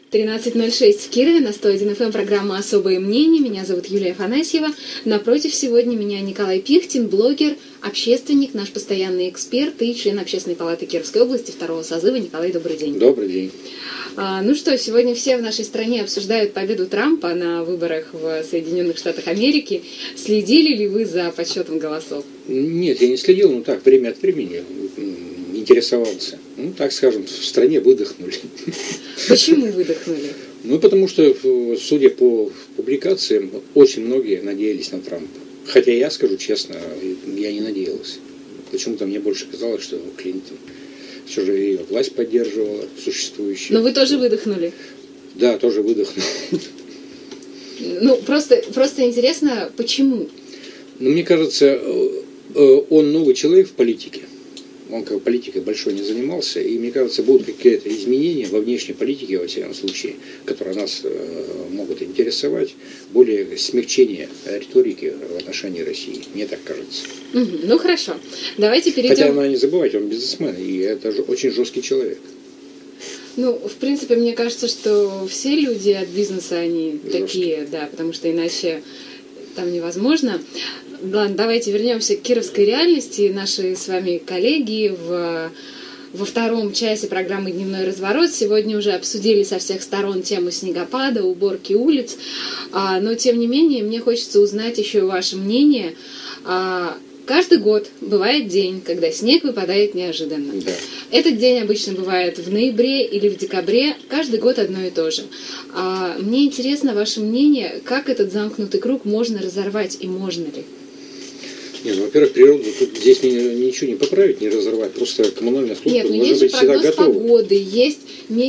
13:06 в Кирове, на 101 FM, программа «Особое мнение». Меня зовут Юлия Афанасьева. Напротив сегодня меня Николай Пихтин, блогер, общественник, наш постоянный эксперт и член Общественной палаты Кировской области второго созыва. Николай, добрый день. Добрый день. Ну что, сегодня все в нашей стране обсуждают победу Трампа на выборах в Соединенных Штатах Америки. Следили ли вы за подсчетом голосов? Нет, я не следил, но так, время от времени интересовался. Ну, так скажем, в стране выдохнули. Почему выдохнули? Ну, потому что, судя по публикациям, очень многие надеялись на Трампа. Хотя я скажу честно, я не надеялся. Почему-то мне больше казалось, что Клинтон все же ее власть поддерживала, существующая. Но вы тоже выдохнули? Да, тоже выдохнул. Ну, просто интересно, почему? Ну, мне кажется, он новый человек в политике. Он как политикой большой не занимался, и мне кажется, будут какие-то изменения во внешней политике, во всяком случае, которые нас могут интересовать, более смягчение риторики в отношении России, мне так кажется. Ну хорошо, давайте перейдем. Хотя надо не забывать, он бизнесмен, и это же очень жесткий человек. Ну, в принципе, мне кажется, что все люди от бизнеса, они такие, да, потому что иначе там невозможно. Ладно, давайте вернемся к кировской реальности. Наши с вами коллеги во втором часе программы «Дневной разворот» сегодня уже обсудили со всех сторон тему снегопада, уборки улиц. Но, тем не менее, мне хочется узнать еще ваше мнение. Каждый год бывает день, когда снег выпадает неожиданно. Да. Этот день обычно бывает в ноябре или в декабре, каждый год одно и то же. Мне интересно ваше мнение, как этот замкнутый круг можно разорвать и можно ли? Нет, ну, во-первых, природу тут здесь ничего не поправить, не разорвать, просто коммунальная служба должна быть всегда готова. Нет, но есть погоды, есть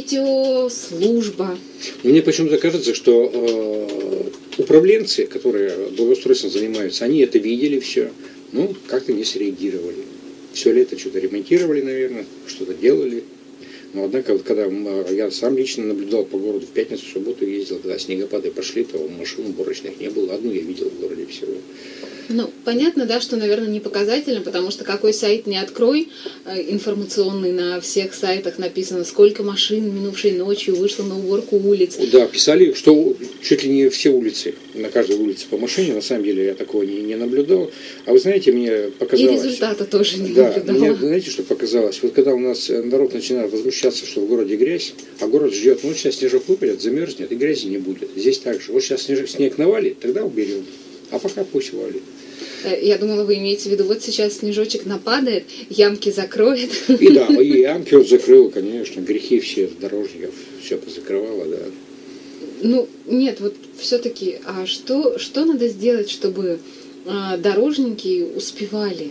метеослужба. Мне почему-то кажется, что управленцы, которые благоустройством занимаются, они это видели все, ну, как-то не среагировали. Все лето что-то ремонтировали, наверное, что-то делали. Но однако, вот, когда я сам лично наблюдал по городу в пятницу, в субботу ездил, когда снегопады пошли, то машин уборочных не было. Одну я видел в городе всего. Ну, понятно, да, что, наверное, не показательно, потому что какой сайт не открой, информационный, на всех сайтах написано, сколько машин минувшей ночью вышло на уборку улиц. Да, писали, что чуть ли не все улицы, на каждой улице по машине, на самом деле я такого не наблюдал. А вы знаете, мне показалось... И результата тоже не наблюдала. Мне, знаете, что показалось? Вот когда у нас народ начинает возмущаться, что в городе грязь, а город ждет, ну, сейчас снежок выпадет, замерзнет, и грязи не будет. Здесь так же. Вот сейчас снег навалит, тогда уберем. А пока пусть валит. Я думала, вы имеете в виду, вот сейчас снежочек нападает, ямки закроет. И да, и ямки он закрыл, конечно, грехи все дорожников, все позакрывало, да. Ну, нет, вот все-таки, а что надо сделать, чтобы дорожники успевали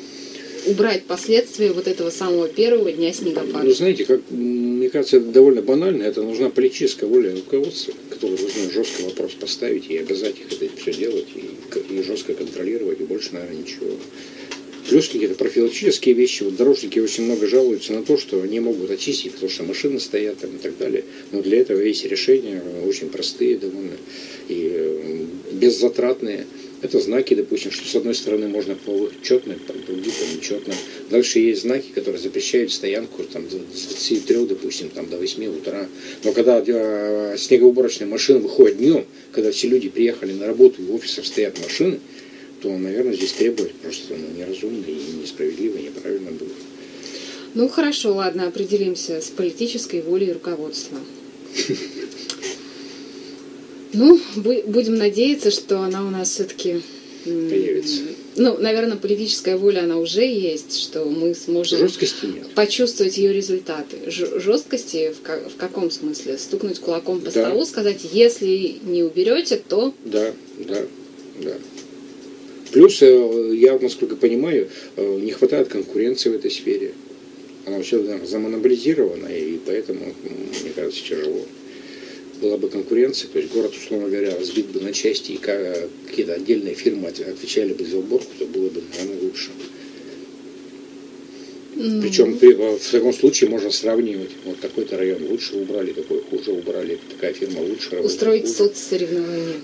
убрать последствия вот этого самого первого дня снегопада? Ну, знаете, как, мне кажется, это довольно банально. Это нужна политическая воля руководства, которое должно жестко вопрос поставить и обязать их это все делать, и жестко контролировать, и больше, наверное, ничего. Плюс какие-то профилактические вещи. Вот дорожники очень много жалуются на то, что не могут очистить, потому что машины стоят там и так далее. Но для этого есть решения очень простые довольно и беззатратные. Это знаки, допустим, что с одной стороны можно четно, там, другие там нечетно. Дальше есть знаки, которые запрещают стоянку там, с 23, допустим, там, до 8 утра. Но когда снегоуборочная машина выходит днем, когда все люди приехали на работу и в офисах стоят машины, то, наверное, здесь требовать просто неразумно и несправедливо, и неправильно будет. Ну хорошо, ладно, определимся с политической волей руководства. Ну, будем надеяться, что она у нас все-таки появится. Ну, наверное, политическая воля, она уже есть, что мы сможем почувствовать ее результаты. Жесткости в каком смысле? Стукнуть кулаком по столу, сказать, если не уберете, то... Да. Плюс, я, насколько понимаю, не хватает конкуренции в этой сфере. Она все замонополизирована, и поэтому, мне кажется, тяжело. Была бы конкуренция, то есть город, условно говоря, разбит бы на части, и какие-то отдельные фирмы отвечали бы за уборку, то было бы, наверное, лучше. Причем в таком случае можно сравнивать. Вот такой-то район лучше убрали, такой хуже убрали, такая фирма лучше работает. Устроить соцсоревнования.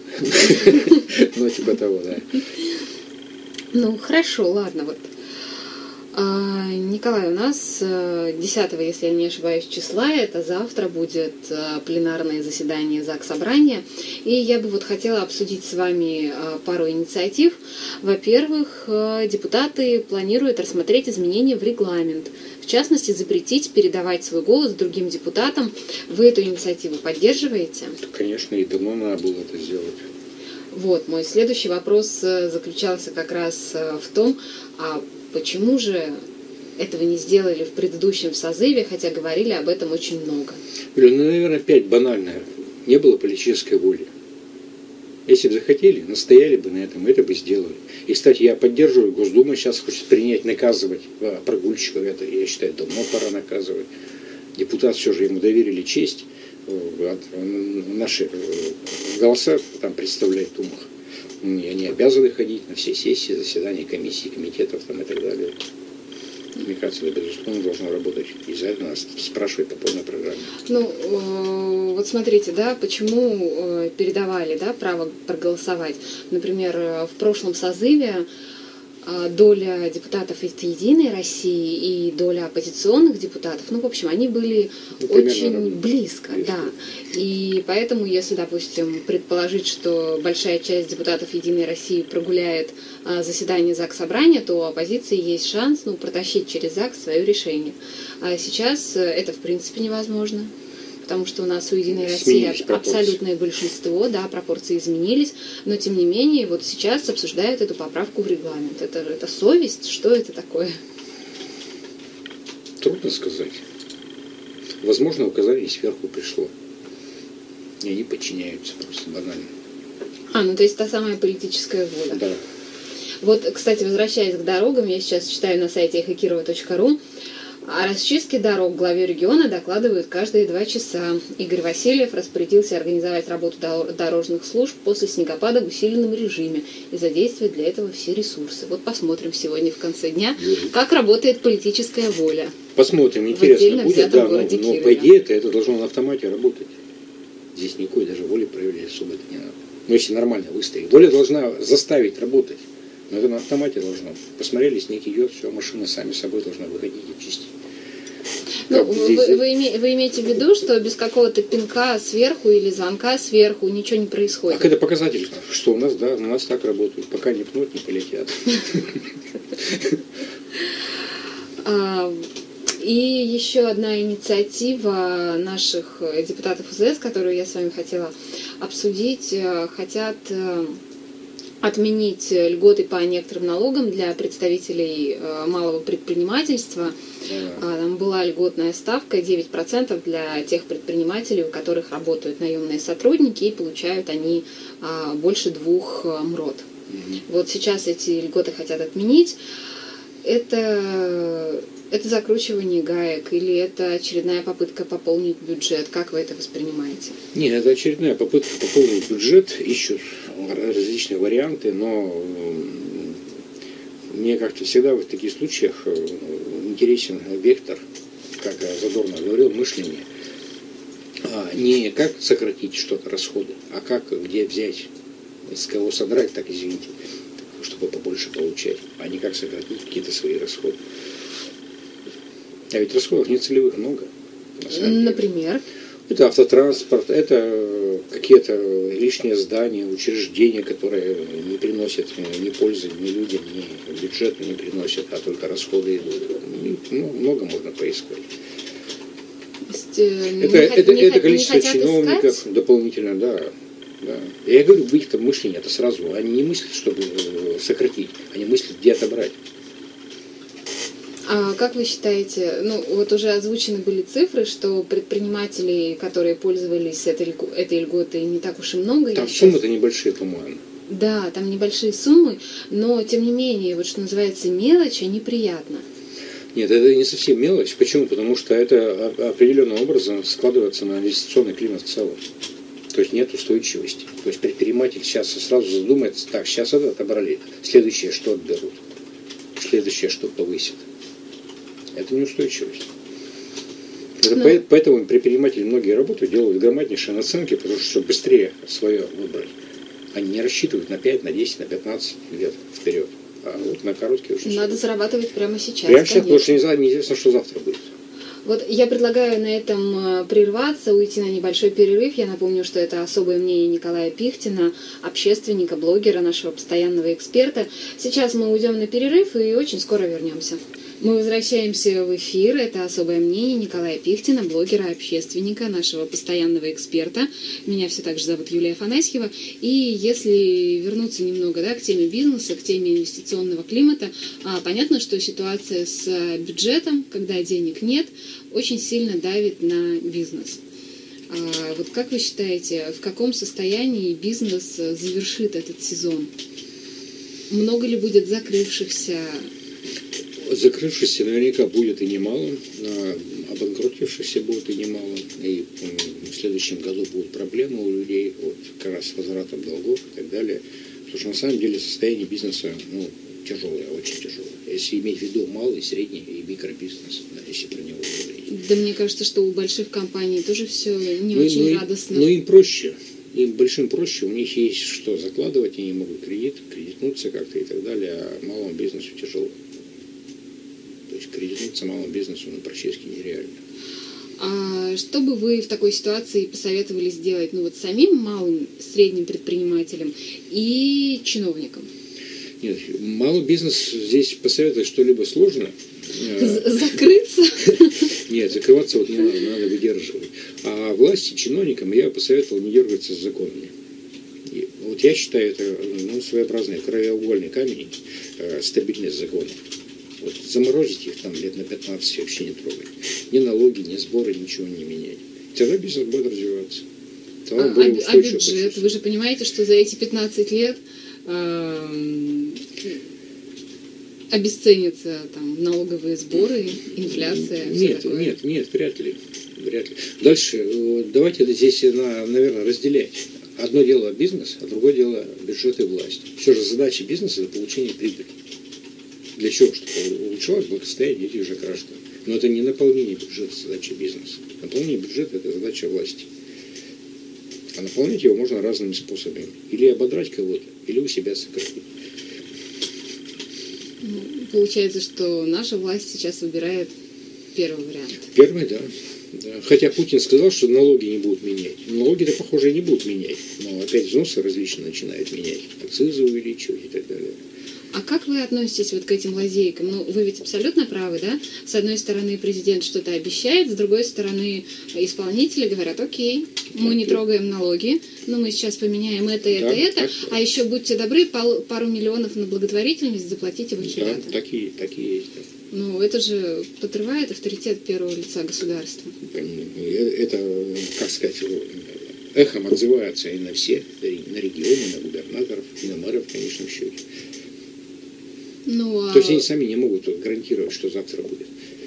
Ну, типа того, да. Ну, хорошо, ладно, вот. Николай, у нас 10, если я не ошибаюсь, числа, это завтра будет пленарное заседание Заксобрания, и я бы вот хотела обсудить с вами пару инициатив. Во-первых, депутаты планируют рассмотреть изменения в регламент, в частности, запретить передавать свой голос другим депутатам. Вы эту инициативу поддерживаете? Конечно, и давно надо было это сделать. Вот, мой следующий вопрос заключался как раз в том, почему же этого не сделали в предыдущем созыве, хотя говорили об этом очень много? Юля, наверное, опять банально. Не было политической воли. Если бы захотели, настояли бы на этом, это бы сделали. И, кстати, я поддерживаю, Госдума сейчас хочет принять, наказывать прогульщиков. Это, я считаю, давно пора наказывать. Депутат все же ему доверили честь. Наши голоса там представляют умах. И они обязаны ходить на все сессии, заседания комиссий, комитетов там, и так далее. Мне кажется, это, безусловно, должно работать. И за это нас спрашивают по полной программе. Ну, вот смотрите, да, почему передавали, да, право проголосовать. Например, в прошлом созыве доля депутатов из «Единой России» и доля оппозиционных депутатов, ну, в общем, они были очень близко, да. И поэтому, если, допустим, предположить, что большая часть депутатов «Единой России» прогуляет заседание Заксобрания, то у оппозиции есть шанс, ну, протащить через ЗАГС свое решение. А сейчас это, в принципе, невозможно. Потому что у нас у «Единой России» абсолютное большинство, да, пропорции изменились, но тем не менее вот сейчас обсуждают эту поправку в регламент. Это совесть? Что это такое? Трудно сказать. Возможно, указание сверху пришло. И они подчиняются просто банально. Ну то есть та самая политическая воля. Да. Вот, кстати, возвращаясь к дорогам, я сейчас читаю на сайте эхокирова.ру. О расчистке дорог главе региона докладывают каждые 2 часа. Игорь Васильев распорядился организовать работу дорожных служб после снегопада в усиленном режиме и задействовать для этого все ресурсы. Вот посмотрим сегодня в конце дня, как работает политическая воля. Посмотрим, интересно будет, да, но по идее это должно на автомате работать. Здесь никакой даже воли проявлять особо это не надо. Но если нормально выставить. Воля должна заставить работать. Но это на автомате должно. Посмотрели, снег идет, все, машина сами собой должна выходить и чистить. Ну, вы имеете в виду, что без какого-то пинка сверху или звонка сверху ничего не происходит? Так это показатель, что у нас, да, у нас так работают. Пока не пнут, не полетят. И еще одна инициатива наших депутатов УЗС, которую я с вами хотела обсудить, хотят отменить льготы по некоторым налогам для представителей малого предпринимательства. Там была льготная ставка 9% для тех предпринимателей, у которых работают наемные сотрудники, и получают они больше 2 МРОТ. Вот сейчас эти льготы хотят отменить. Это закручивание гаек или это очередная попытка пополнить бюджет? Как вы это воспринимаете? Нет, это очередная попытка пополнить бюджет. Ищут различные варианты, но мне как-то всегда в таких случаях интересен вектор, как Задорнов говорил, мышление. Не как сократить что-то, расходы, а как, где взять, с кого содрать, так извините, чтобы побольше получать, а не как сократить какие-то свои расходы. А ведь расходов нецелевых много. Например? Это автотранспорт, это какие-то лишние здания, учреждения, которые не приносят ни пользы ни людям, ни бюджету не приносят, а только расходы идут. Ну, много можно поискать. Это количество чиновников искать? Дополнительно, да. Я говорю, в их-то мышлении это сразу. Они не мыслят, чтобы сократить, они мыслят, где отобрать. А как вы считаете, ну вот уже озвучены были цифры, что предпринимателей, которые пользовались этой льготой, не так уж и много. Там суммы-то небольшие, по-моему. Да, там небольшие суммы, но тем не менее, вот что называется, мелочь, а неприятно. Нет, это не совсем мелочь. Почему? Потому что это определенным образом складывается на инвестиционный климат в целом. То есть нет устойчивости. То есть предприниматель сейчас сразу задумается, так, сейчас это отобрали, следующее что отберут, следующее что повысят. Это неустойчивость. Поэтому предприниматели многие работают, делают грамотнейшие наценки, потому что чтобы быстрее свое выбрать. Они не рассчитывают на 5, на 10, на 15 лет вперед. А вот на короткий очень Надо срок. зарабатывать прямо сейчас. Прямо сейчас, потому конечно. что неизвестно, что завтра будет. Вот я предлагаю на этом прерваться, уйти на небольшой перерыв. Я напомню, что это особое мнение Николая Пихтина, общественника, блогера, нашего постоянного эксперта. Сейчас мы уйдем на перерыв и очень скоро вернемся. Мы возвращаемся в эфир. Это особое мнение Николая Пихтина, блогера, общественника, нашего постоянного эксперта. Меня все так же зовут Юлия Афанасьева. И если вернуться немного, к теме бизнеса, к теме инвестиционного климата, понятно, что ситуация с бюджетом, когда денег нет, очень сильно давит на бизнес. Вот как вы считаете, в каком состоянии бизнес завершит этот сезон? Много ли будет закрывшихся? Закрывшихся наверняка будет и немало, обанкротившихся будет и немало. И в следующем году будут проблемы у людей, вот, как раз с возвратом долгов и так далее. Потому что на самом деле состояние бизнеса тяжелое, очень тяжелое. Если иметь в виду малый, средний и микробизнес, если про него говорить. Да мне кажется, что у больших компаний тоже все не очень радостно. Но им проще. Им большим проще, у них есть что закладывать, они могут кредитнуться как-то и так далее, а малому бизнесу тяжело. То есть кредитнуться малому бизнесу практически нереально. А что бы вы в такой ситуации посоветовали сделать самим малым, средним предпринимателям и чиновникам? Нет, малый бизнес здесь посоветовать что-либо сложно. Закрыться? Нет, закрываться не надо выдерживать. А власти, чиновникам я посоветовал не дергаться с законами. И вот я считаю, это своеобразный краеугольный камень стабильность законов. Вот заморозить их лет на 15 вообще не трогать. Ни налоги, ни сборы, ничего не менять. Тогда бизнес будет развиваться. А бюджет? Вы же понимаете, что за эти 15 лет обесценятся налоговые сборы, инфляция? Нет, вряд ли. Дальше, давайте здесь, наверное, разделять. Одно дело бизнес, а другое дело бюджет и власть. Все же задача бизнеса – это получение прибыли. Для чего? Чтобы улучшалось благосостояние этих же граждан. Но это не наполнение бюджета задача бизнеса. Наполнение бюджета – это задача власти. А наполнять его можно разными способами. Или ободрать кого-то, или у себя сократить. Получается, что наша власть сейчас выбирает первый вариант. Первый, да. Хотя Путин сказал, что налоги не будут менять. Налоги-то, похоже, не будут менять. Но опять взносы различные начинают менять. Акцизы увеличивать и так далее. А как вы относитесь к этим лазейкам? Вы ведь абсолютно правы, да? С одной стороны, президент что-то обещает, с другой стороны, исполнители говорят: окей, мы не трогаем налоги, но мы сейчас поменяем это, а еще будьте добры, пару миллионов на благотворительность заплатите в Ахиллата. Да, такие есть. Это же подрывает авторитет первого лица государства. Это, как сказать, эхом отзывается и на все, и на регионы, и на губернаторов, и на мэров в конечном счете. То есть они сами не могут гарантировать, что завтра будет.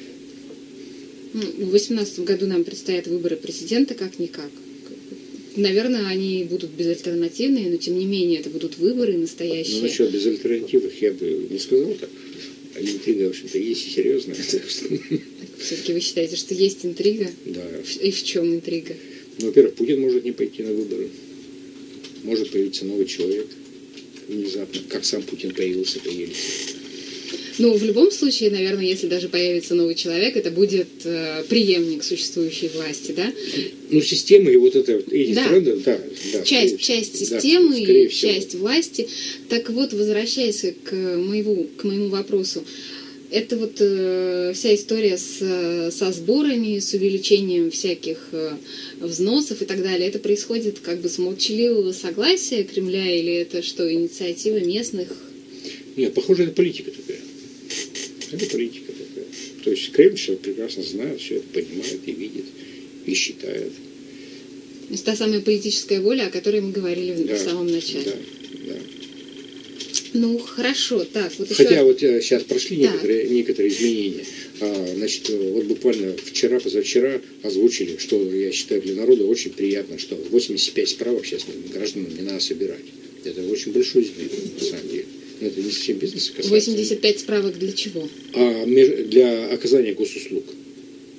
В 2018 году нам предстоят выборы президента как-никак. Наверное, они будут безальтернативные, но тем не менее это будут выборы настоящие. Насчет безальтернативных я бы не сказал так. А интрига, в общем-то, есть и серьезная. Все-таки вы считаете, что есть интрига? Да. И в чем интрига? Во-первых, Путин может не пойти на выборы. Может появиться новый человек внезапно, как сам Путин появился по Ельцину. В любом случае, наверное, если даже появится новый человек, это будет преемник существующей власти, да? Система и эти тренды, да. Часть системы и часть власти. Так вот, возвращаясь к моему вопросу, это вся история со сборами, с увеличением всяких взносов и так далее, это происходит с молчаливого согласия Кремля, или это что, инициатива местных? Нет, похоже, это политика такая. Это политика такая. То есть Кремль все прекрасно знает, все это понимает и видит, и считает. То есть та самая политическая воля, о которой мы говорили в самом начале. Да. Хорошо. Так, Хотя сейчас прошли некоторые изменения. Буквально позавчера озвучили, что я считаю для народа очень приятно, что 85 справок сейчас гражданам не надо собирать. Это очень большой сдвиг, на самом деле. Но это не совсем бизнеса касается. 85 справок для чего? Для оказания госуслуг.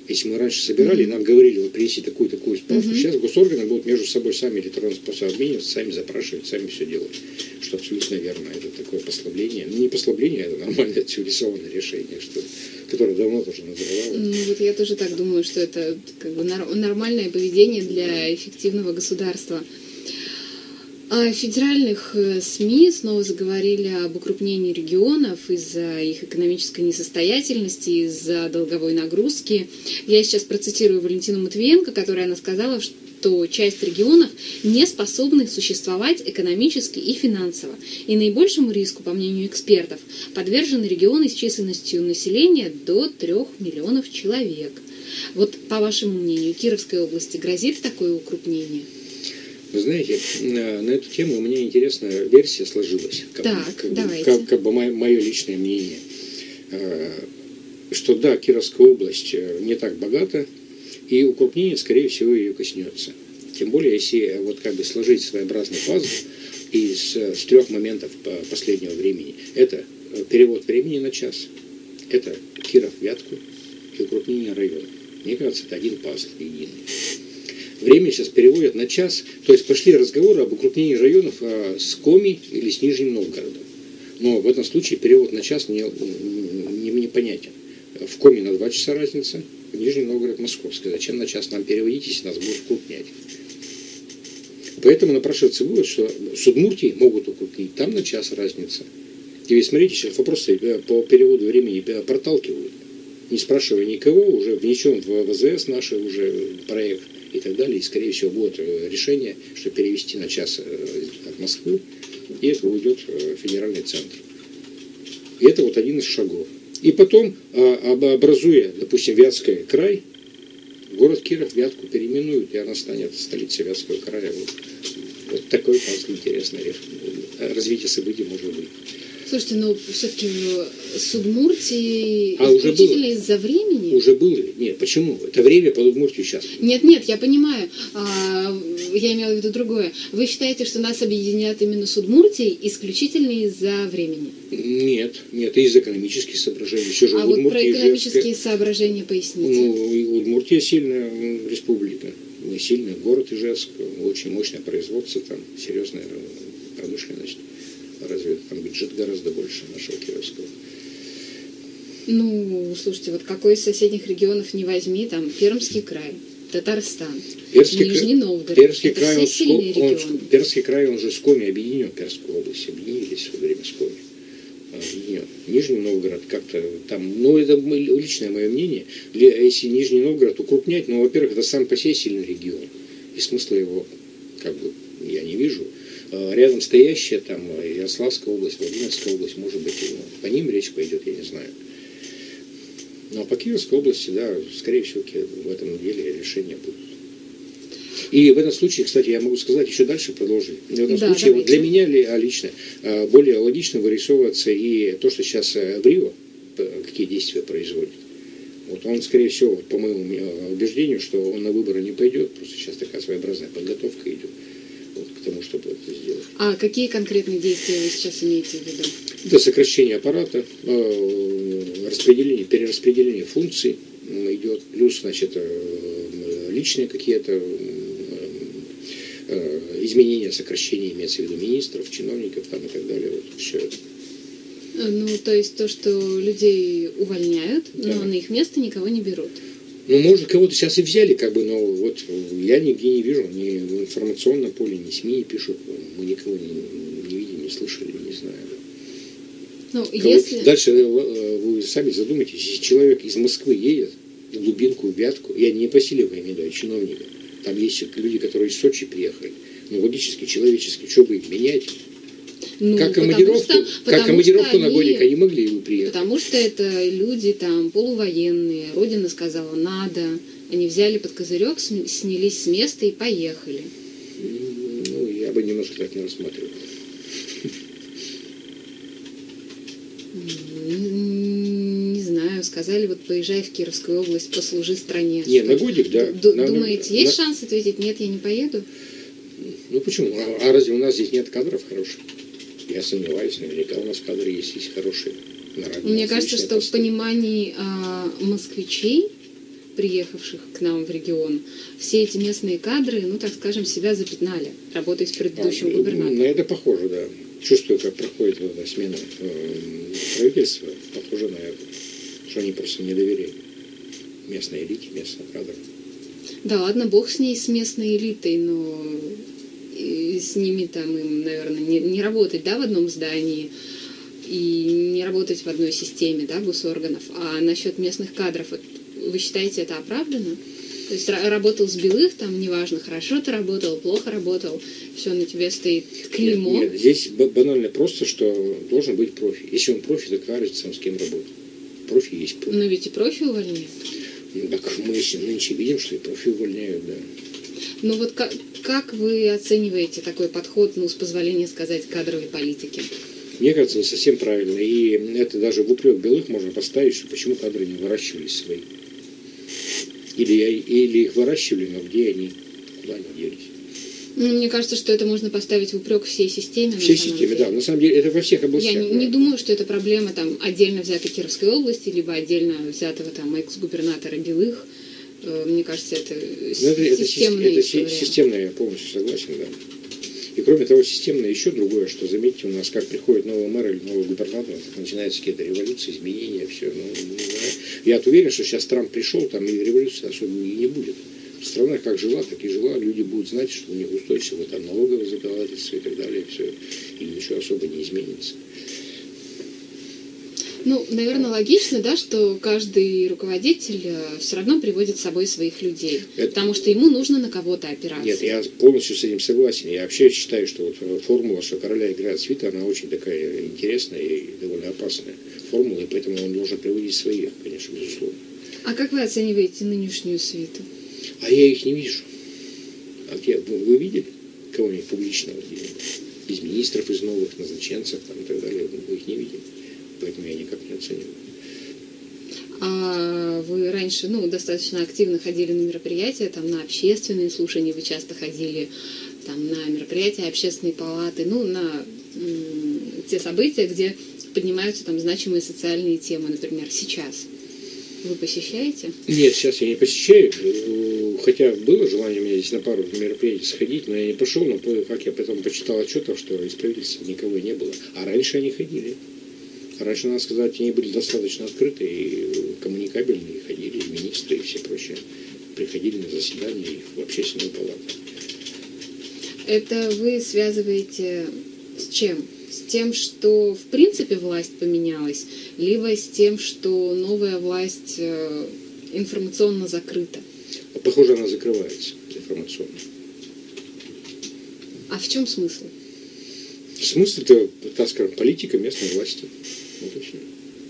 Если мы раньше собирали, нам говорили, вот принеси такую справку, сейчас госорганы будут между собой сами электронным способом обмениваться, сами запрашивать, сами все делать. Что абсолютно верно. Это такое послабление. Ну, не послабление, это нормальное цивилизованное решение, которое давно тоже назревало. Ну, вот я тоже так думаю, что это как бы нормальное поведение для эффективного государства. А федеральных СМИ снова заговорили об укрупнении регионов из-за их экономической несостоятельности, из-за долговой нагрузки. Я сейчас процитирую Валентину Матвиенко, которая она сказала, что часть регионов не способны существовать экономически и финансово. И наибольшему риску, по мнению экспертов, подвержены регионы с численностью населения до 3 миллионов человек. Вот по вашему мнению, Кировской области грозит такое укрупнение? Вы знаете, на эту тему у меня интересная версия сложилась. Как бы мое личное мнение. Что да, Кировская область не так богата, и укрупнение, скорее всего, ее коснется. Тем более, если вот как бы сложить своеобразный пазл из 3 моментов последнего времени. Это перевод времени на час, это Киров-Вятку и укрупнение района. Мне кажется, это один пазл единый. Время сейчас переводят на час, то есть пошли разговоры об укрупнении районов с Коми или с Нижним Новгородом. Но в этом случае перевод на час непонятен. В Коми на 2 часа разница, в Нижний Новгород московская. Зачем на час нам переводить, если нас будут укрупнять? Поэтому напрашивается вывод, что с Удмуртии могут укрупнить, там на час разница. И вы смотрите, сейчас вопросы по переводу времени проталкивают. Не спрашивая никого, уже внесен в ВЗС наш уже проект и так далее. И, скорее всего, будет решение, что перевести на час от Москвы, и это уйдет в федеральный центр. И это вот один из шагов. И потом, образуя, допустим, Вятский край, город Киров Вятку переименуют, и она станет столицей Вятского края. Вот такой пазл интересное развитие событий может быть. Слушайте, но все-таки с Удмуртией исключительно из-за времени? Уже было. Нет, почему? Это время под Удмуртию сейчас. Нет, я понимаю. Я имела в виду другое. Вы считаете, что нас объединяют именно с Удмуртией исключительно из-за времени? Нет, из экономических соображений. Все же вот про экономические соображения поясните. Ну, Удмуртия сильная республика. Не сильный город Ижевск, очень мощное производство, там серьезная промышленность. Разве там бюджет гораздо больше нашего Кировского? Ну, слушайте, вот какой из соседних регионов не возьми, там Пермский край, Татарстан, Нижний Новгород. Пермский это край, все сильные регионы. Пермский край, он же с Коми объединен, Пермскую область объединились во время с Коми. Объединен. Нижний Новгород как-то там, ну это личное мое мнение, если Нижний Новгород укрупнять, ну, во-первых, это сам по себе сильный регион, и смысла его как бы я не вижу. Рядом стоящая там Ярославская область, Владимирская область, может быть, по ним речь пойдет, я не знаю. Но по Кировской области, да, скорее всего, в этом деле решение будет. И в этом случае, кстати, я могу сказать, еще дальше продолжить. В этом случае вот для меня лично более логично вырисовывается и то, что сейчас в Рио, какие действия производит. Вот он, скорее всего, по моему убеждению, что он на выборы не пойдет, просто сейчас такая своеобразная подготовка идет. Вот, к тому, чтобы это сделать. А какие конкретные действия вы сейчас имеете в виду? Это сокращение аппарата, перераспределение функций идет, плюс, значит, личные какие-то изменения, сокращения, имеется в виду министров, чиновников там, и так далее. Вот все это. Ну, то есть то, что людей увольняют, да, но на их место никого не берут. Ну, может, кого-то сейчас и взяли, как бы, но вот я нигде не вижу, ни в информационном поле, ни СМИ не пишут, мы никого не видим, не слышали, не знаю. Ну, если... Дальше вы сами задумайтесь, если человек из Москвы едет в глубинку, в Вятку, я не Васильева имею в виду, а чиновника, там есть люди, которые из Сочи приехали, ну, логически, человечески, что бы их менять? Ну, как командировку на годик они могли его приехать. Потому что это люди там полувоенные, Родина сказала надо, они взяли под козырек, снялись с места и поехали. Ну, я бы немножко так не рассматривал. Не знаю, сказали, вот поезжай в Кировскую область, послужи стране. Не, на годик, да. Думаете, есть шанс ответить, нет, я не поеду? Ну почему? А разве у нас здесь нет кадров хороших? Я сомневаюсь, наверняка у нас кадры есть хорошие. Мне кажется, что в понимании москвичей приехавших к нам в регион, все эти местные кадры, ну, так скажем, себя запятнали, работая с предыдущим губернатором. На это похоже, да. Чувствую, как проходит эта смена правительства, похоже на это, что они просто не доверяют местной элите, местным кадрам. Да ладно, бог с ней, с местной элитой, но и с ними там им, наверное, не работать, да, в одном здании и не работать в одной системе, да, госорганов. А насчет местных кадров, вот, вы считаете, это оправдано? То есть работал с белых, там, неважно, хорошо ты работал, плохо работал, все, на тебе стоит клеймо. Нет, здесь банально просто, что должен быть профи. Если он профи, то какая разница, с кем работает. Профи есть профи. Но ведь и профи увольняют. Ну, так мы нынче видим, что и профи увольняют, да. Ну вот как вы оцениваете такой подход, ну, с позволения сказать, кадровой политики? Мне кажется, не совсем правильно. И это даже в упрек белых можно поставить, что почему кадры не выращивались свои. Или их выращивали, но где они, куда они делись. Ну, мне кажется, что это можно поставить в упрек всей системе. Всей системе, да. На самом деле, это во всех областях. Я не думаю, что это проблема там отдельно взятой Кировской области, либо отдельно взятого там экс-губернатора белых. Мне кажется, это системная история. Это системно, я полностью согласен, да. И кроме того, системно еще другое, что, заметьте, у нас как приходит новый мэр или новый губернатор, начинаются какие-то революции, изменения, все. Я уверен, что сейчас Трамп пришел, там и революции особо и не будет. Страна как жила, так и жила, люди будут знать, что у них устойчивое там налоговое законодательство и так далее, и все, и ничего особо не изменится. Ну, наверное, логично, да, что каждый руководитель все равно приводит с собой своих людей, потому что ему нужно на кого-то опираться. Нет, я полностью с этим согласен. Я вообще считаю, что вот формула, что короля играет свита, она очень такая интересная и довольно опасная формула, и поэтому он должен приводить своих, конечно, безусловно. А как вы оцениваете нынешнюю свиту? А я их не вижу. Вы видели кого-нибудь публичного из министров, из новых назначенцев там, и так далее? Вы их не видели. Поэтому я никак не оцениваю. А вы раньше, достаточно активно ходили на мероприятия, там, на общественные слушания, вы часто ходили там, на мероприятия общественной палаты, на те события, где поднимаются там значимые социальные темы, например, сейчас. Вы посещаете? Нет, сейчас я не посещаю, хотя было желание у меня здесь на пару мероприятий сходить, но я не пошел, но как я потом почитал отчетов, что из правительства никого не было. А раньше они ходили. Раньше, надо сказать, они были достаточно открыты и коммуникабельные, ходили и министры, и все прочее. Приходили на заседания и в общественную палату. Это вы связываете с чем? С тем, что в принципе власть поменялась, либо с тем, что новая власть информационно закрыта? Похоже, она закрывается информационно. А в чем смысл? Смысл – это, так скажем, политика местной власти. Вот и все.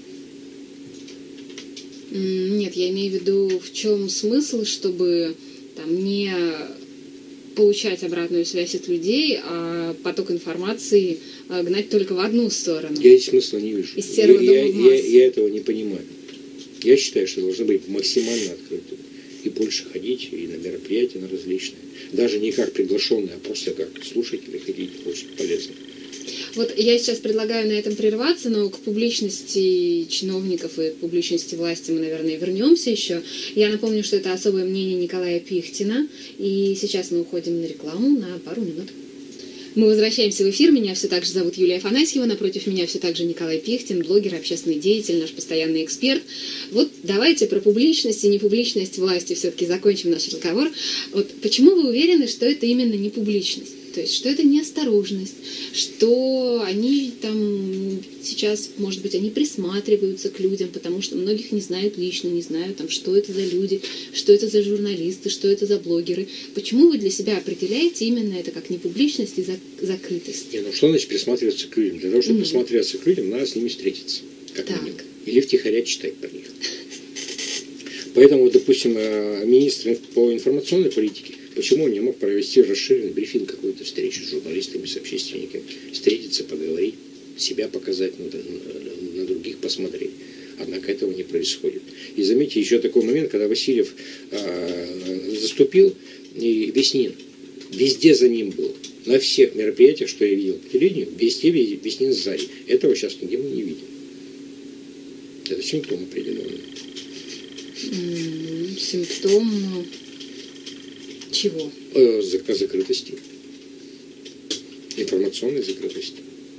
Нет, я имею в виду, в чем смысл, чтобы там не получать обратную связь от людей, а поток информации гнать только в одну сторону. Я здесь смысла не вижу. Из серого дома в массу. Я этого не понимаю. Я считаю, что должны быть максимально открыты. И больше ходить, и на мероприятия на различные. Даже не как приглашенные, а просто как слушатели ходить, очень полезно. Вот я сейчас предлагаю на этом прерваться, но к публичности чиновников и к публичности власти мы, наверное, вернемся еще. Я напомню, что это особое мнение Николая Пихтина. И сейчас мы уходим на рекламу на пару минут. Мы возвращаемся в эфир. Меня все так же зовут Юлия Афанасьева. Напротив меня все так же Николай Пихтин, блогер, общественный деятель, наш постоянный эксперт. Вот давайте про публичность и непубличность власти все-таки закончим наш разговор. Вот почему вы уверены, что это именно не публичность? То есть, что это неосторожность, что они там сейчас, может быть, они присматриваются к людям, потому что многих не знают лично, не знают, там, что это за люди, что это за журналисты, что это за блогеры. Почему вы для себя определяете именно это как непубличность и закрытость? Что значит присматриваться к людям? Для того, чтобы присматриваться к людям, надо с ними встретиться. Как минимум. Или втихаря читать про них. Поэтому, допустим, министр по информационной политике, почему он не мог провести расширенный брифинг, какую-то встречу с журналистами, с общественниками, встретиться, поговорить, себя показать, на других посмотреть. Однако этого не происходит. И заметьте, еще такой момент, когда Васильев заступил, и Веснин везде за ним был. На всех мероприятиях, что я видел по телевидению, везде Веснин сзади. Этого сейчас нигде мы не видим. Это симптом определенный. Симптом чего? Закрытости. Информационной закрытости.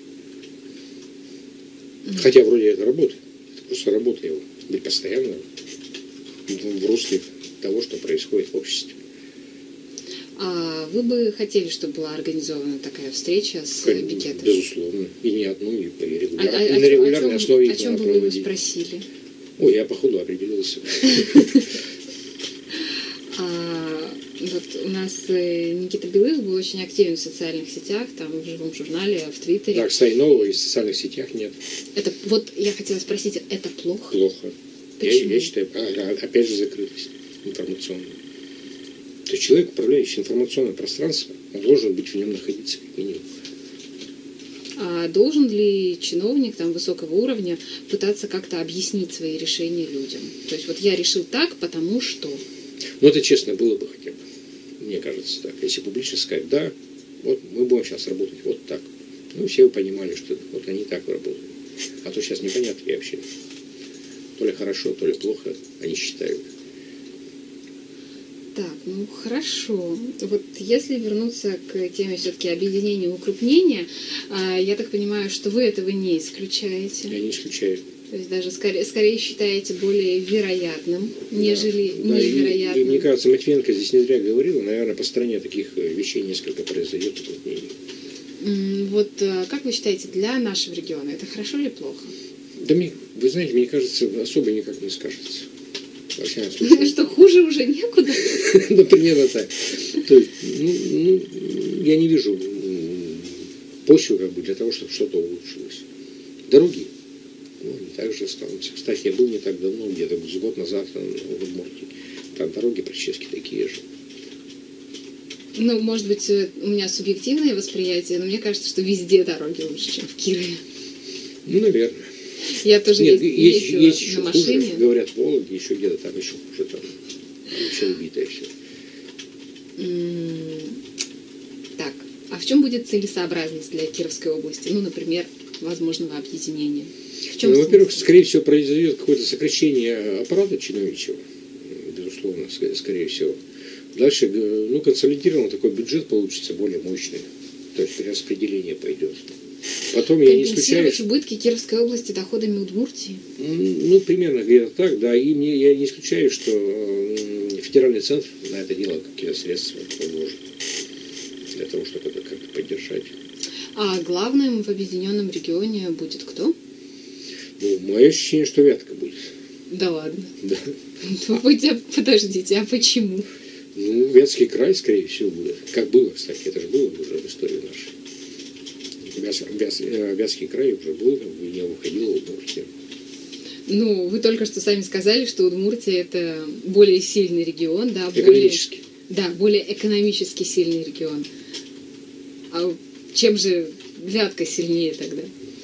Хотя вроде это работает. Это просто работа его. Быть постоянно в русле того, что происходит в обществе. А вы бы хотели, чтобы была организована такая встреча с Бекетовым? Безусловно. И не одну, и регулярно. На регулярной основе. О чем бы вы его спросили? Ой, я походу определился. Вот у нас Никита Белых был очень активен в социальных сетях, там в живом журнале, в Твиттере. Да, кстати, нового и в социальных сетях нет. Это вот я хотела спросить, это плохо? Плохо. Я считаю, опять же, закрытость информационная. То есть человек, управляющий информационным пространством, он должен быть в нем находиться как минимум. А должен ли чиновник там высокого уровня пытаться как-то объяснить свои решения людям? То есть вот я решил так, потому что... Ну, это честно было бы хотя бы. Мне кажется так. Если публично сказать, да, вот мы будем сейчас работать вот так. Ну, все вы понимали, что вот они так работают. А то сейчас непонятно вообще. То ли хорошо, то ли плохо они считают. Так, ну хорошо. Вот если вернуться к теме все-таки объединения и укрупнения, я так понимаю, что вы этого не исключаете. Я не исключаю. То есть даже скорее считаете более вероятным, нежели да, невероятным. И мне кажется, Матвиенко здесь не зря говорил, наверное, по стране таких вещей несколько произойдет укрупнение. Вот как вы считаете, для нашего региона это хорошо или плохо? Да вы знаете, мне кажется, особо никак не скажется. Во всяком случае. Что хуже уже некуда? Ну, примерно так. То есть, я не вижу почвы как бы для того, чтобы что-то улучшилось. Дороги. Они также останутся. Кстати, я был не так давно, где-то год назад в Удмуртии. Там дороги практически такие же. Ну, может быть, у меня субъективное восприятие, но мне кажется, что везде дороги лучше, чем в Кирове. Ну, наверное. Я тоже ездила есть еще на машине. Хуже. Говорят, в Вологде, еще где-то там еще хуже. Там все убитое все. Так, а в чем будет целесообразность для Кировской области? Ну, например, возможного объединения. Ну, во-первых, скорее всего, произойдет какое-то сокращение аппарата чиновничьего. Безусловно, скорее всего. Дальше, консолидированный такой бюджет получится более мощный. То есть перераспределение пойдет. Потом я не исключаю... Компенсировать убытки Кировской области доходами Удмуртии? Ну, примерно где-то так, да. И я не исключаю, что федеральный центр на это дело какие-то средства положит. Для того, чтобы это как-то поддержать. А главным в объединенном регионе будет кто? Ну, мое ощущение, что Вятка будет. Да ладно? Да. Подождите, а почему? Ну, Вятский край, скорее всего, будет. Как было, кстати, это же было уже в истории нашей. Вятский край уже был, не уходила Удмуртия. Ну, вы только что сами сказали, что Удмуртия это более сильный регион, да? Экономически. Более экономически сильный регион. А чем же Вятка сильнее тогда?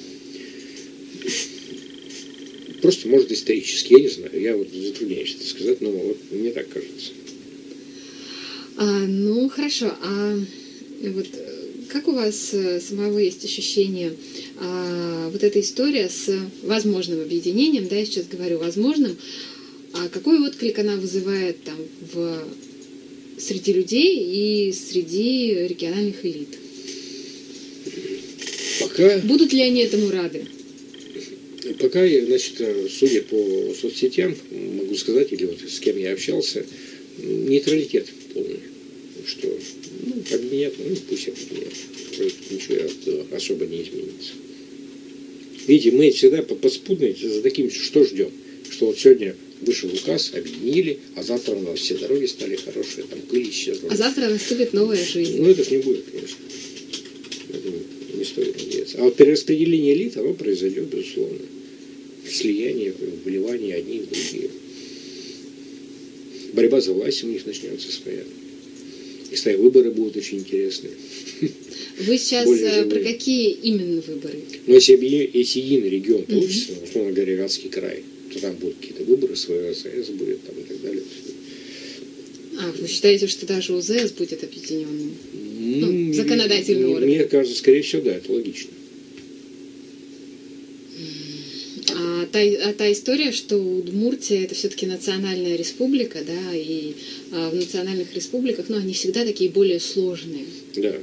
Просто, может, исторически, я не знаю. Я вот затрудняюсь это сказать, но вот мне так кажется. Ну, хорошо. А вот как у вас самого есть ощущение, вот эта история с возможным объединением, да, я сейчас говорю возможным, а какой отклик она вызывает там среди людей и среди региональных элит? Пока... Будут ли они этому рады? Пока я, значит, судя по соцсетям, могу сказать, или вот с кем я общался, нейтралитет полный. Что, обменят, пусть обменят. Ничего особо не изменится. Видите, мы всегда подспудно за таким, что ждем. Что вот сегодня вышел указ, объединили, а завтра у нас все дороги стали хорошие, там пыль исчезла. А завтра наступит новая жизнь. Ну, это ж не будет, конечно. Это не стоит надеяться. А вот перераспределение элит, оно произойдет, безусловно. Слияние, вливание одних в другие. Борьба за власть у них начнется своя. И, кстати, выборы будут очень интересные. Вы сейчас про какие именно выборы? Ну, если единый регион получится, условно говоря, Вятский край, то там будут какие-то выборы, свой ОЗС будет там, и так далее. Вы считаете, что даже ОЗС будет объединенным? Законодательный орган? Мне кажется, скорее всего, да, это логично. А та история, что Удмуртия это все-таки национальная республика, да, и в национальных республиках, ну, они всегда такие более сложные. Да.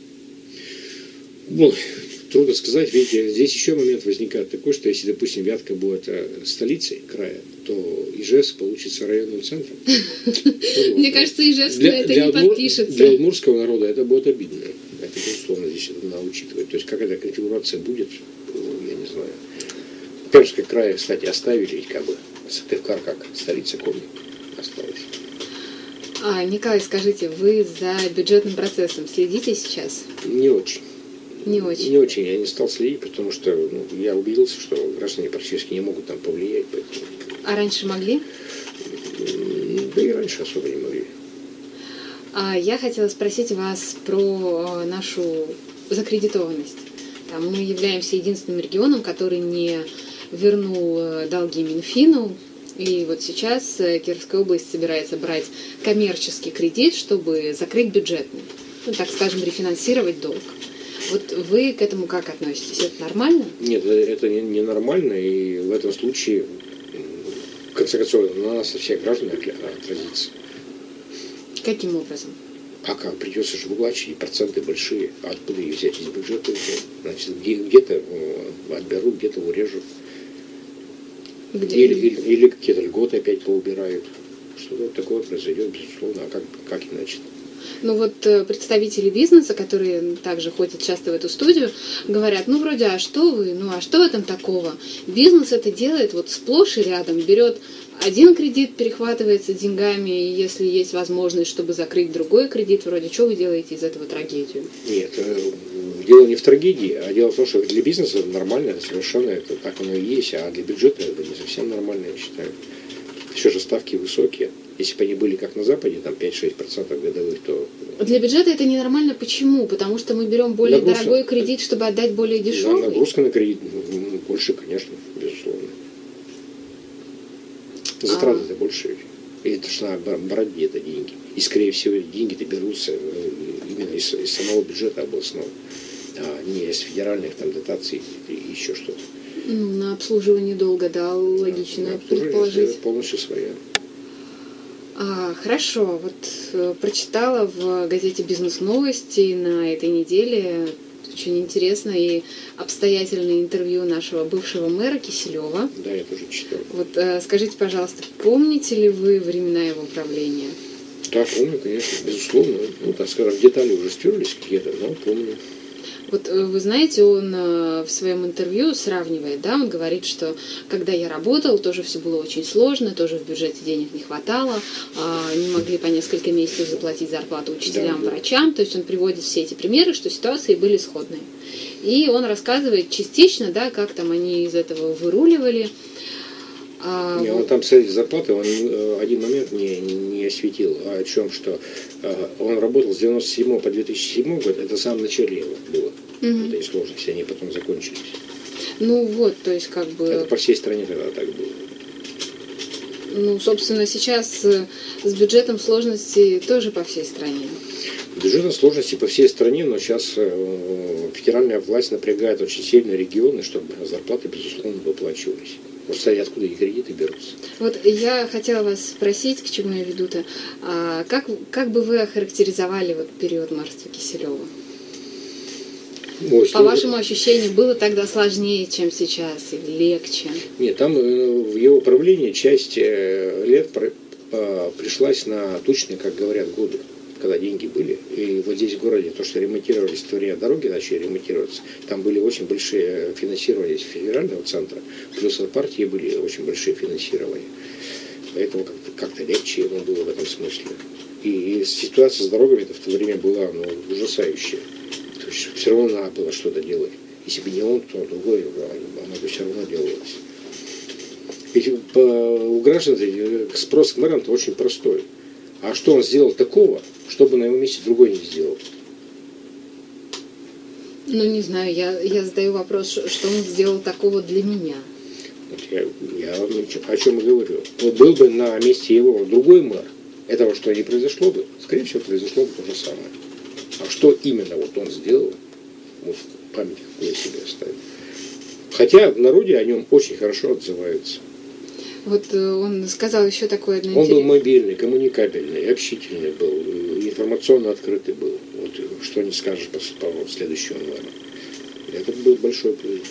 Ну, трудно сказать, видите, здесь еще момент возникает такой, что если, допустим, Вятка будет столицей края, то Ижевск получится районным центром. Мне кажется, Ижевск на это не подпишется. Для удмуртского народа это будет обидно. Это, безусловно, здесь надо учитывать. То есть, как эта конфигурация будет, я не знаю. Пермский край, кстати, оставили, ведь как бы Сыктывкар как столица Коми осталась. Николай, скажите, вы за бюджетным процессом следите сейчас? Не очень. Не очень. Не очень. Я не стал следить, потому что я убедился, что граждане практически не могут там повлиять. Поэтому... А раньше могли? Да и раньше особо не могли. Я хотела спросить вас про нашу закредитованность. Мы являемся единственным регионом, который не вернул долги Минфину. И вот сейчас Кировская область собирается брать коммерческий кредит, чтобы закрыть бюджетный. Ну, так скажем, рефинансировать долг. Вот вы к этому как относитесь? Это нормально? Нет, это не нормально. И в этом случае, в конце концов, на нас всех граждан отразится. Каким образом? А как? Придется же выплачивать, проценты большие. А откуда их взять из бюджета? Значит, где-то отберут, где-то урежут. Или какие-то льготы опять поубирают. Что-то такое произойдет, безусловно. А как иначе? Ну вот представители бизнеса, которые также ходят часто в эту студию, говорят, ну вроде, а что вы, а что в этом такого? Бизнес это делает вот сплошь и рядом, берет один кредит, перехватывается деньгами, и если есть возможность, чтобы закрыть другой кредит, вроде, что вы делаете из этого трагедию? Нет, дело не в трагедии, а дело в том, что для бизнеса это нормально, совершенно это так оно и есть, а для бюджета это не совсем нормально, я считаю. Все же ставки высокие. Если бы они были как на Западе, там 5-6% годовых, то... Для бюджета это ненормально. Почему? Потому что мы берем более дорогой кредит, чтобы отдать более дешевый? Нагрузка на кредит больше, конечно, безусловно. Затраты-то больше. И это же надо брать где-то деньги. И, скорее всего, деньги-то берутся именно из самого бюджета областного, а не из федеральных там дотаций и еще что-то. На обслуживание долга, да, логично предположить. Полностью своя. Хорошо, вот прочитала в газете «Бизнес-новости» на этой неделе очень интересное и обстоятельное интервью нашего бывшего мэра Киселева. Да, я тоже читал. Вот скажите, пожалуйста, помните ли вы времена его правления? Да, помню, конечно, безусловно. Ну, так скажем, детали уже стерлись какие-то, но помню. Вот вы знаете, он в своем интервью сравнивает, да, он говорит, что когда я работал, тоже все было очень сложно, тоже в бюджете денег не хватало, не могли по несколько месяцев заплатить зарплату учителям, врачам, то есть он приводит все эти примеры, что ситуации были сходные. И он рассказывает частично, да, как там они из этого выруливали. Он там с этой зарплаты, он один момент не осветил, о чем, что он работал с 97 по 2007 год, это в самом начале его было, этой сложности, они потом закончились. Ну вот, то есть как бы... Это по всей стране тогда так было. Ну, собственно, сейчас с бюджетом сложности тоже по всей стране. Бюджетные сложности по всей стране, но сейчас федеральная власть напрягает очень сильно регионы, чтобы зарплаты, безусловно, выплачивались. Вот, кстати, откуда и кредиты берутся? Вот я хотела вас спросить, к чему я веду-то. Как бы вы охарактеризовали вот период маршала Киселева? По вашему ощущению, было тогда сложнее, чем сейчас, или легче? Нет, там в его правлении часть лет пришлась на тучные, как говорят, годы, когда деньги были. И вот здесь в городе, то, что ремонтировались, в то время дороги начали ремонтироваться, там были очень большие финансирования федерального центра, плюс от партии были очень большие финансирования. Поэтому как-то легче ему было в этом смысле. И ситуация с дорогами в то время была ужасающая. То есть все равно надо было что-то делать. Если бы не он, то другой, оно бы все равно делалось. Ведь у граждан спрос к мэрам-то очень простой. А что он сделал такого, чтобы на его месте другой не сделал? Ну, не знаю, я задаю вопрос, что он сделал такого для меня. Вот я о чем и говорю. Вот был бы на месте его другой мэр, этого что не произошло бы, скорее всего, произошло бы то же самое. А что именно вот он сделал, вот память какую себе оставил. Хотя в народе о нем очень хорошо отзываются. Вот он сказал еще такое одно Он был интересное. мобильный, коммуникабельный, общительный был, информационно открытый был. Вот что не скажешь по следующему номеру. Это был большой плюс.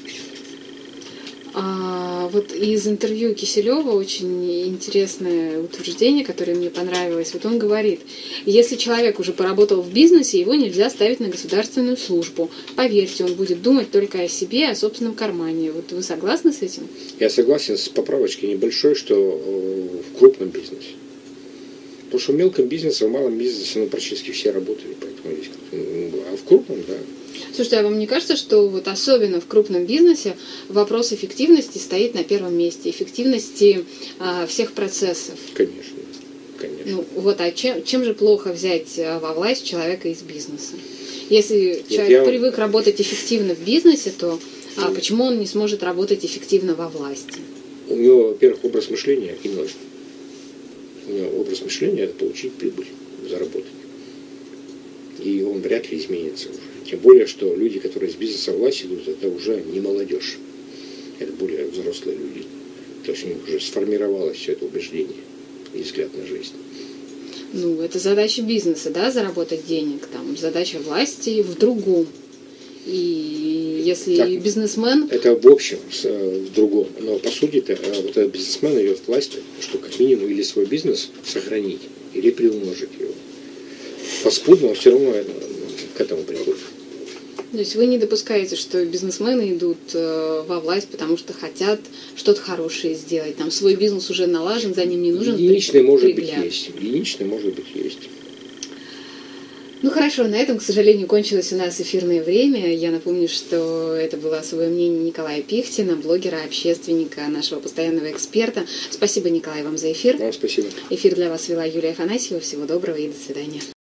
Вот из интервью Киселева очень интересное утверждение, которое мне понравилось. Вот он говорит, если человек уже поработал в бизнесе, его нельзя ставить на государственную службу. Поверьте, он будет думать только о себе, о собственном кармане. Вот вы согласны с этим? Я согласен с поправочкой небольшой, что в крупном бизнесе. Потому что в мелком бизнесе, в малом бизнесе, практически все работали. Поэтому здесь, а в крупном, да. Слушайте, а вам не кажется, что вот особенно в крупном бизнесе вопрос эффективности стоит на первом месте? Эффективности всех процессов? Конечно, конечно. Ну вот, а чем же плохо взять во власть человека из бизнеса? Если человек привык работать эффективно в бизнесе, то почему он не сможет работать эффективно во власти? У него, во-первых, образ мышления иной. У него образ мышления – это получить прибыль, заработать. И он вряд ли изменится уже. Тем более, что люди, которые из бизнеса в власть идут, это уже не молодежь. Это более взрослые люди. То есть у них уже сформировалось все это убеждение и взгляд на жизнь. Ну, это задача бизнеса, да, заработать денег. Там задача власти в другом. И если так, бизнесмен... Это в общем, в другом. Но по сути-то вот этот бизнесмен идет в власть, что как минимум или свой бизнес сохранить, или приумножить его. Поспудно, но все равно к этому приходит. То есть вы не допускаете, что бизнесмены идут во власть, потому что хотят что-то хорошее сделать. Там свой бизнес уже налажен, за ним не нужен единичный может быть есть. Единичный может быть есть. Ну хорошо, на этом, к сожалению, кончилось у нас эфирное время. Я напомню, что это было особое мнение Николая Пихтина, блогера, общественника, нашего постоянного эксперта. Спасибо, Николай, вам за эфир. Вам спасибо. Эфир для вас вела Юлия Афанасьева. Всего доброго и до свидания.